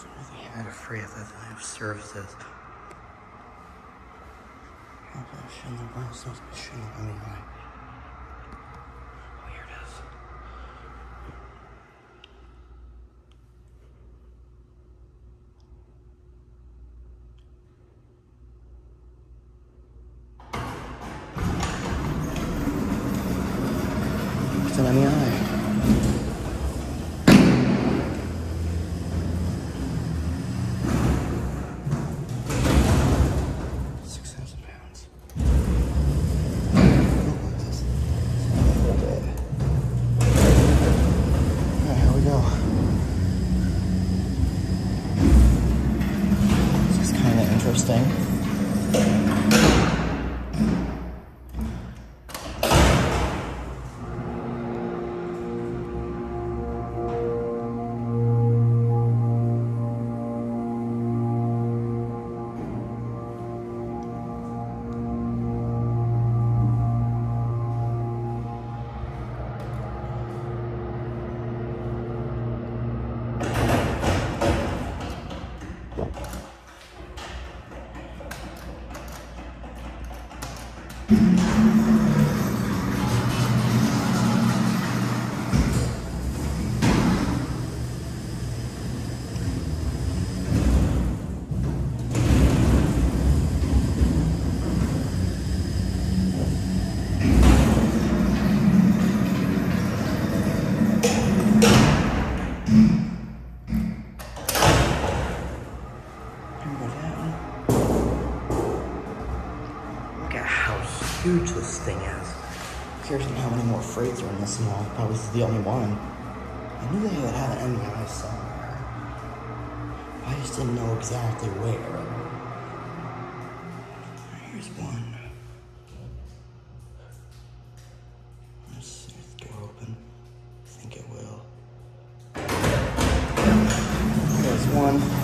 really had afraid that they have services. Shouldn't have brought some shouldn't have MEI. Oh, here it is. It's an MEI. Interesting. Look at how huge this thing is. Who cares how many more freights are in this mall? Probably this is the only one. I knew they would have an MEI somewhere. I just didn't know exactly where. Here's one. Let's see if it'll open. I think it will. There's one.